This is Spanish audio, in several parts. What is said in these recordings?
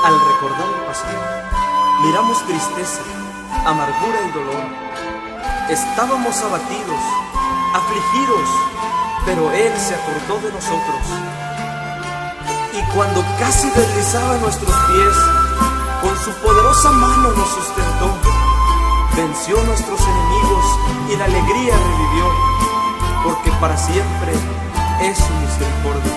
Al recordar el pasado, miramos tristeza, amargura y dolor. Estábamos abatidos, afligidos, pero Él se acordó de nosotros. Y cuando casi deslizaba nuestros pies, con su poderosa mano nos sustentó, venció nuestros enemigos y la alegría revivió, porque para siempre es su misericordia.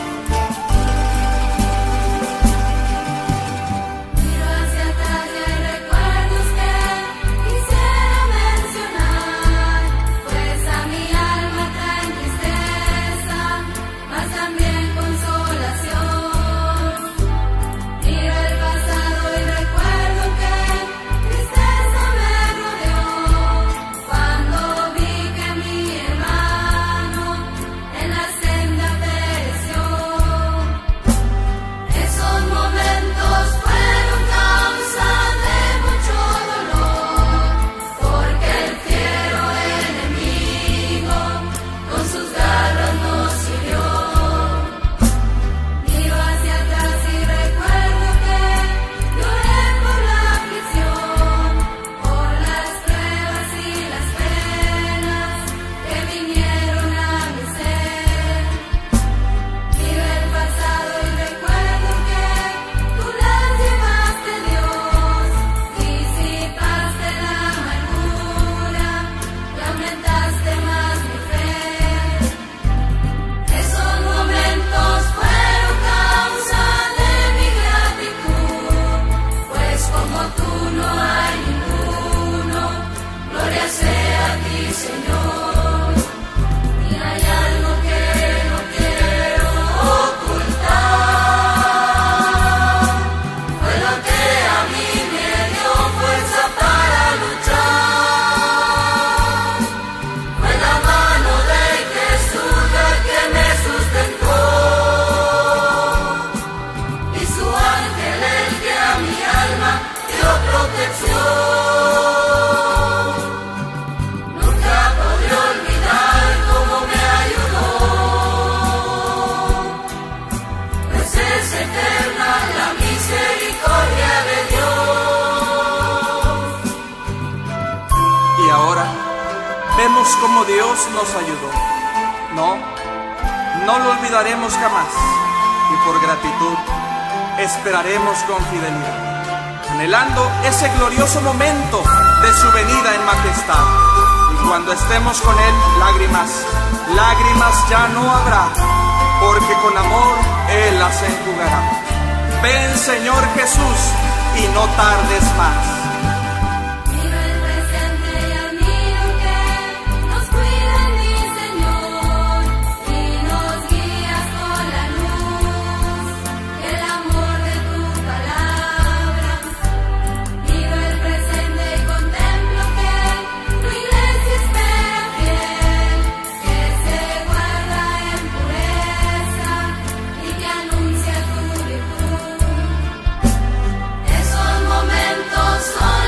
Vemos cómo Dios nos ayudó. No lo olvidaremos jamás. Y por gratitud esperaremos con fidelidad, anhelando ese glorioso momento de su venida en majestad. Y cuando estemos con Él, lágrimas ya no habrá, porque con amor Él las enjugará. Ven, Señor Jesús, y no tardes más. Esos momentos son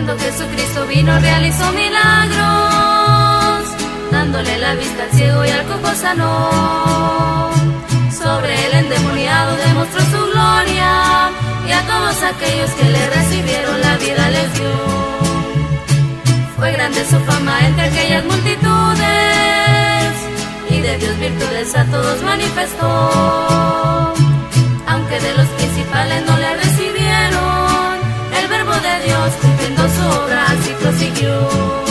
Cuando Jesucristo vino realizó milagros, dándole la vista al ciego y al cojo sanó. Sobre el endemoniado demostró su gloria, y a todos aquellos que le recibieron la vida les dio. Fue grande su fama entre aquellas multitudes, y de Dios virtudes a todos manifestó. Aunque de los principales no le recibieron, el verbo de Dios cumpliendo su obra así prosiguió.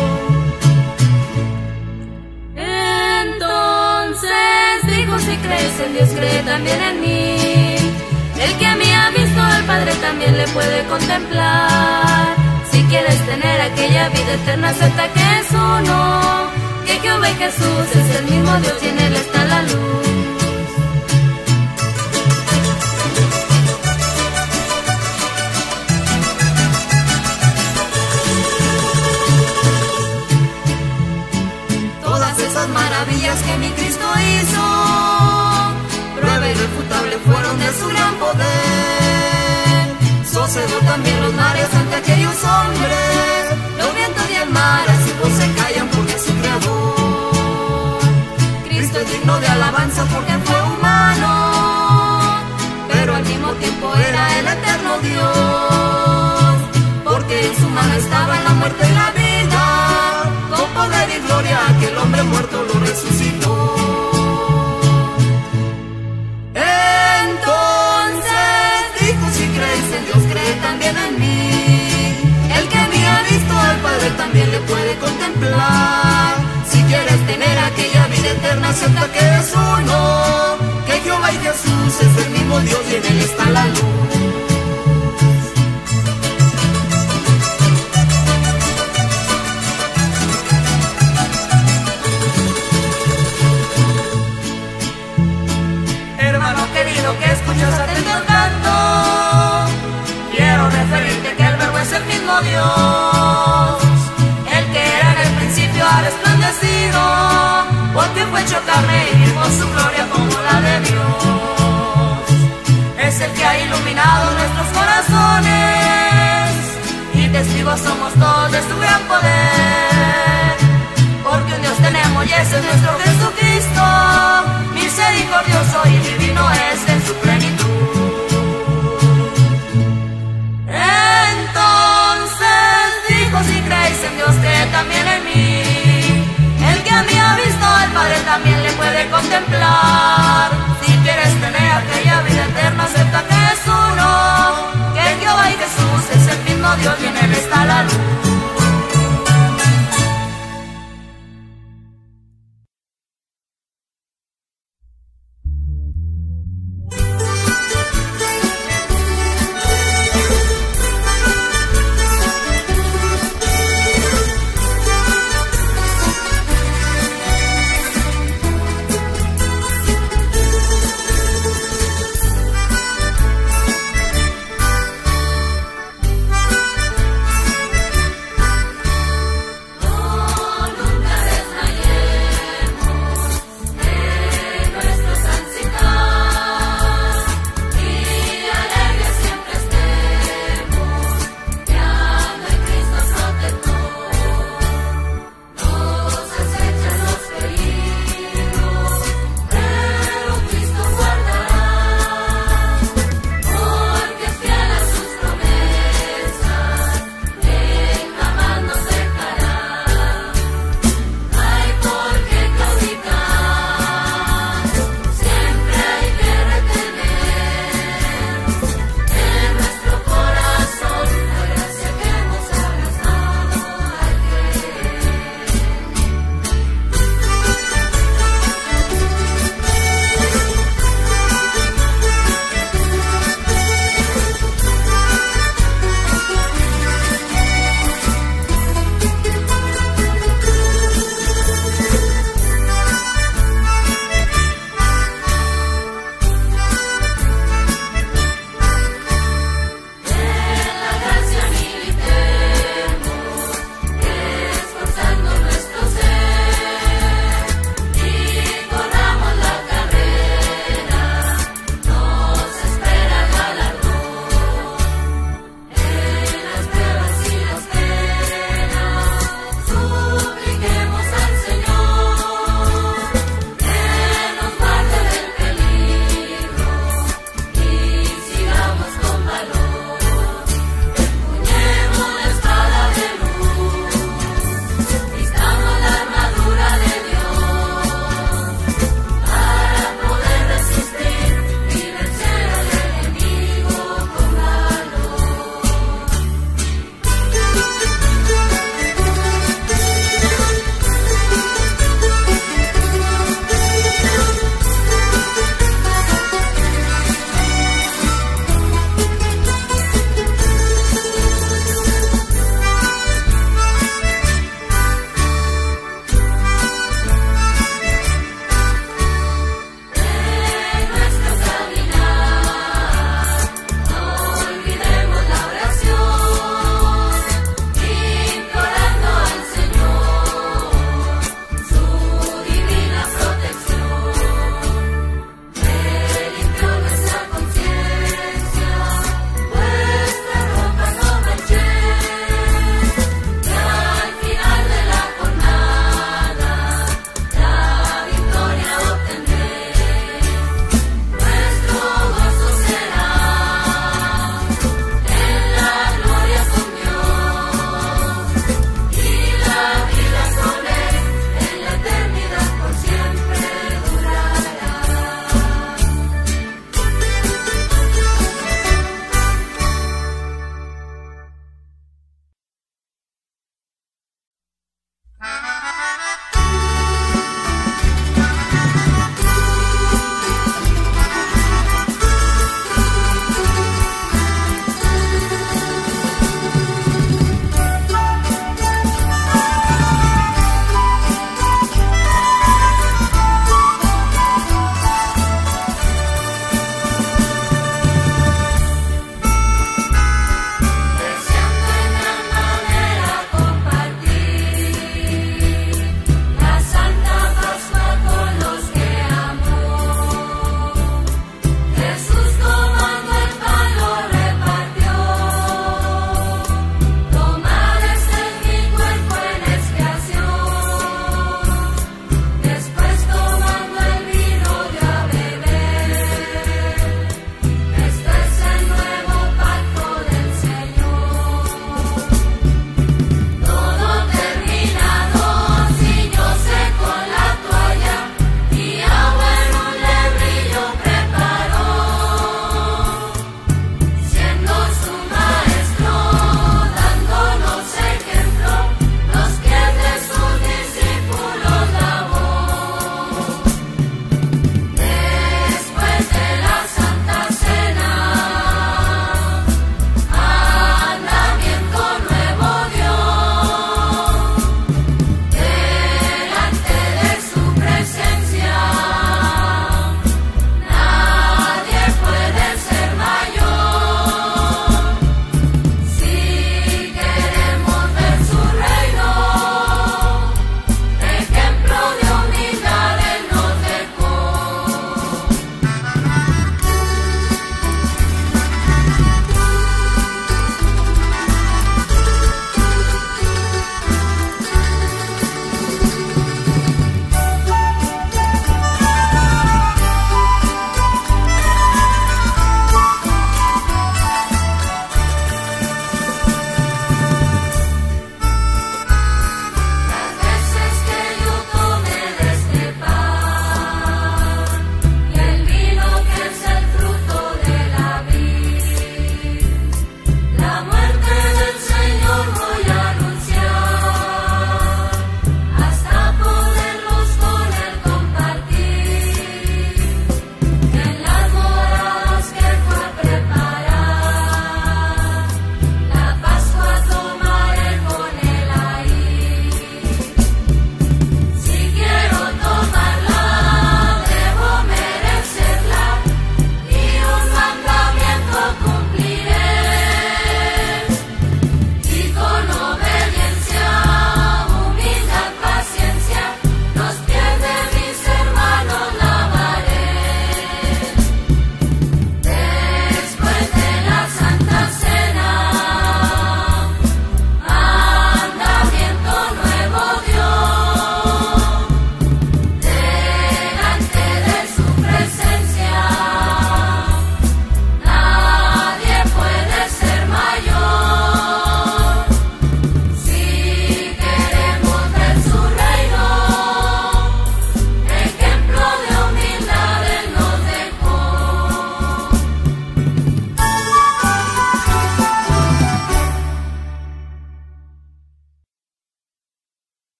Entonces dijo: si crees en Dios, cree también en mí. El que a mí ha visto al Padre también le puede contemplar. Si quieres tener aquella vida eterna, acepta que es uno, que Jehová y Jesús es el mismo Dios y en él está la luz. Todas esas maravillas que mi Cristo hizo, prueba irrefutable fueron de su gran poder. Socedó también los mares ante aquellos hombres, los vientos y el mar así no se callan porque es su creador. Cristo es digno de alabanza porque fue humano, pero al mismo tiempo era el eterno Dios, porque en su mano estaba la muerte y la vida, con poder y gloria aquel hombre muerto lo resucitó. También en mí, el que me ha visto al Padre también le puede contemplar. Si quieres tener aquella vida eterna, acepta que es uno, que Jehová y Jesús es el mismo Dios y en él está la luz. Hermano querido, que escuchas atento el canto, quiero referirte que el verbo es el mismo Dios, el que era en el principio ha resplandecido, porque fue hecho carne y vimos su gloria como la de Dios. Es el que ha iluminado nuestros corazones, y testigos somos todos de su gran poder, porque un Dios tenemos y ese es nuestro Jesucristo, misericordioso y divino es en su plenitud. Si creéis en Dios, cree también en mí. El que a mí ha visto al Padre también le puede contemplar. Si quieres tener aquella vida eterna, acepta que es uno, que Jehová y Jesús es el mismo Dios y en él está la luz.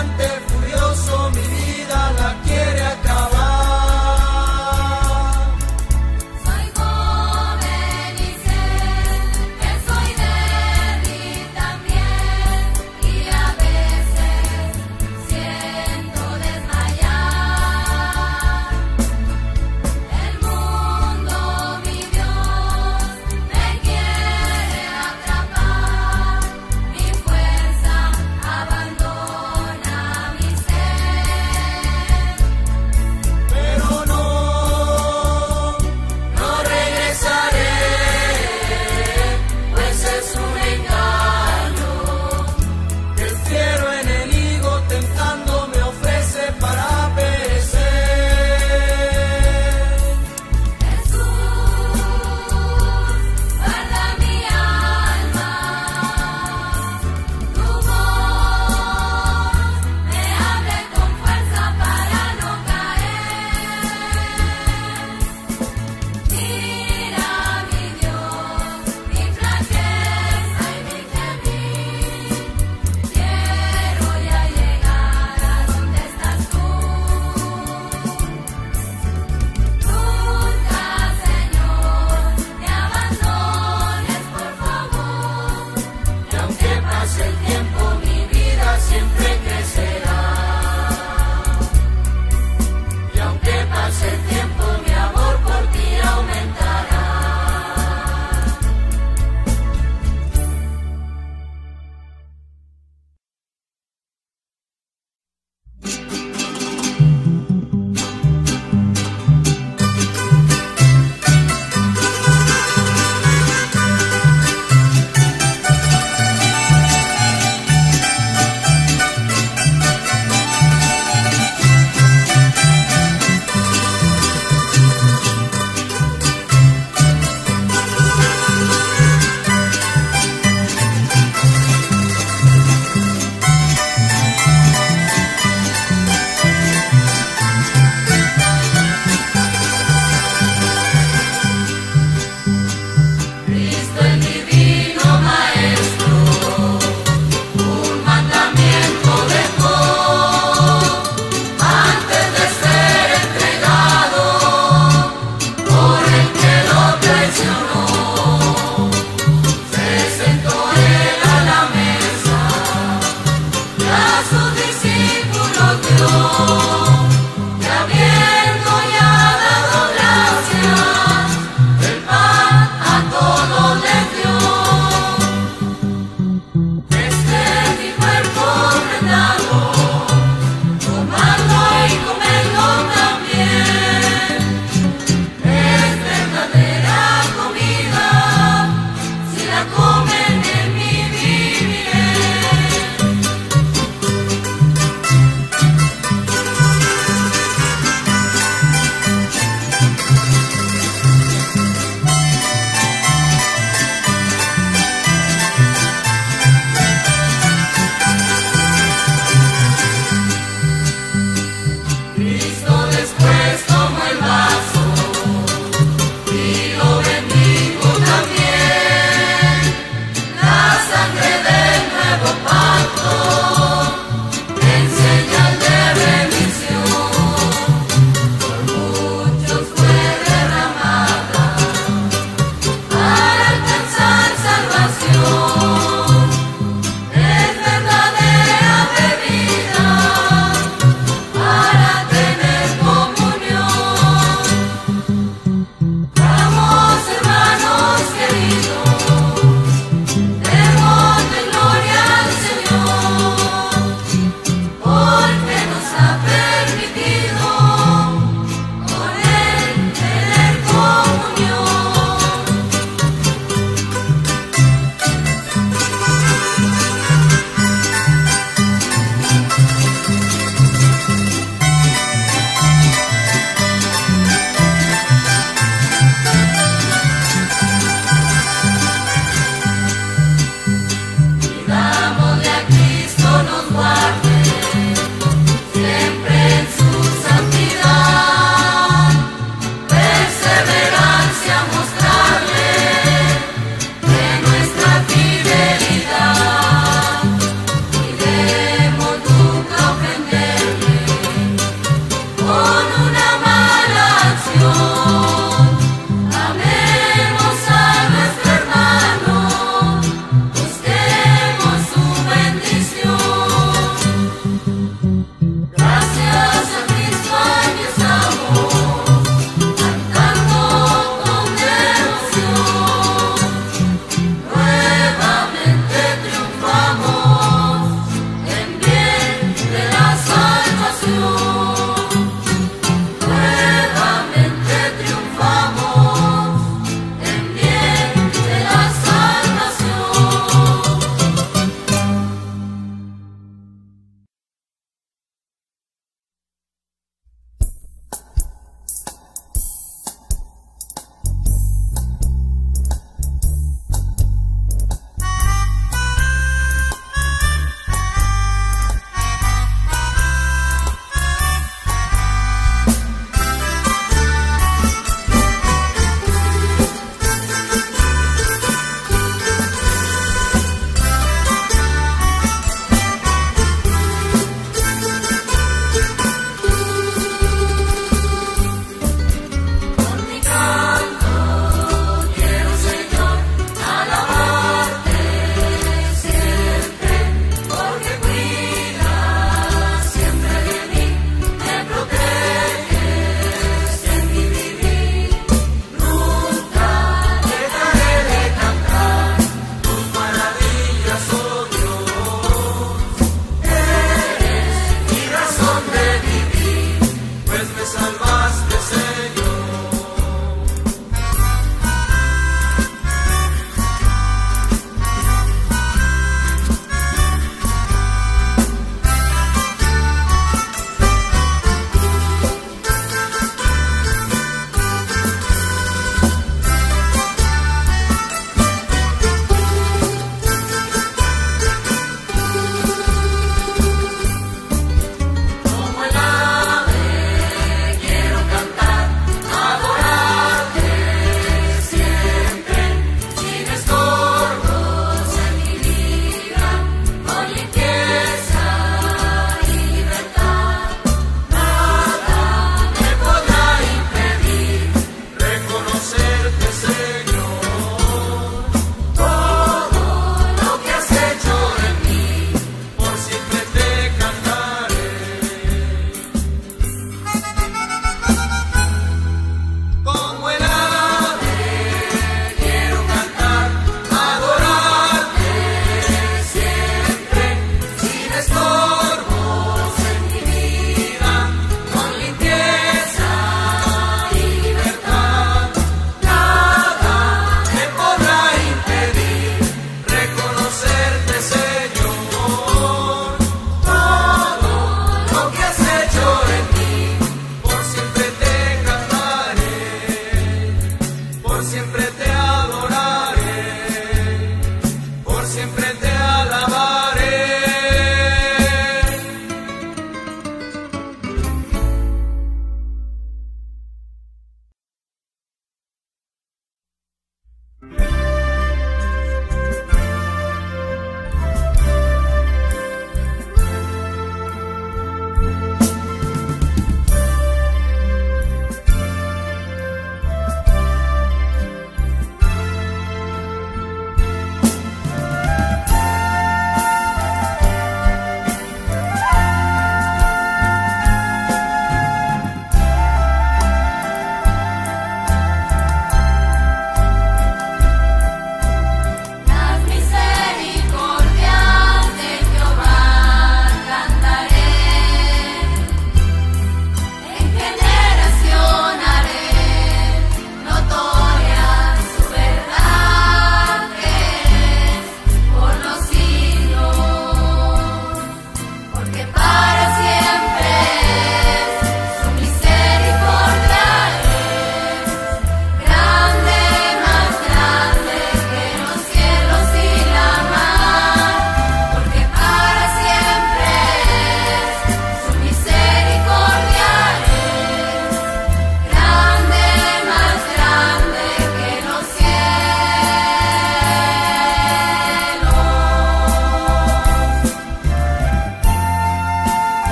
amante furioso mi vida la quiere acabar. Soy joven y sé que soy débil también, y a veces siento desmayar. El mundo, mi Dios, me quiere atrapar. Mi fuerza abandona mi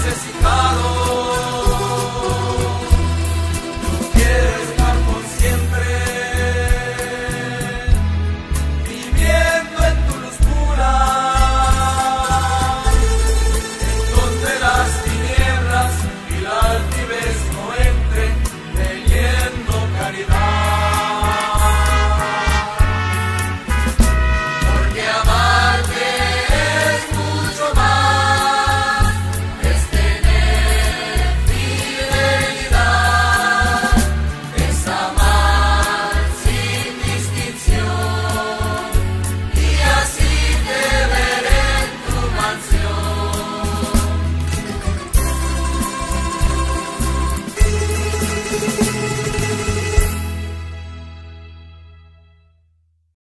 necesitamos.